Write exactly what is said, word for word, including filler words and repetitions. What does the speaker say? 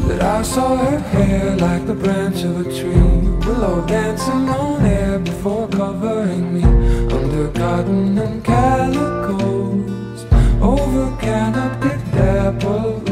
that I saw her hair like the branch of a tree, willow dancing on air before covering me, under cotton and calicos, over canopied dapple